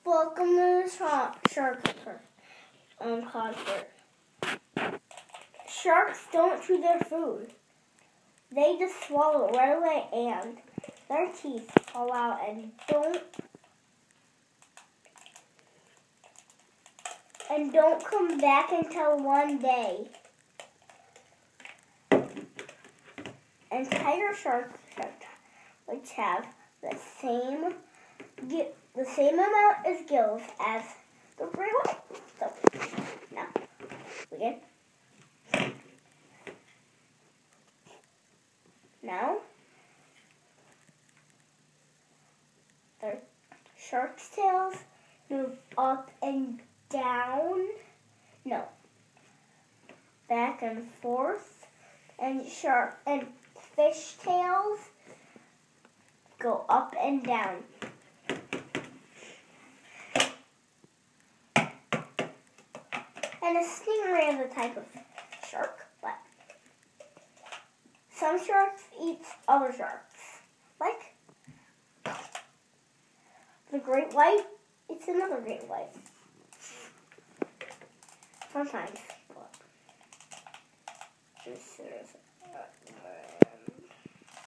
Welcome to the shark concert. Sharks don't chew their food. They just swallow it right away and their teeth fall out and don't come back until one day. And tiger sharks, which have the same amount as gills as the great white. So now again. Now their shark's tails move up and down. No. Back and forth. And fish tails go up and down. And a stingray is a type of shark, but some sharks eat other sharks. Like the great white, it's another great white. Sometimes. But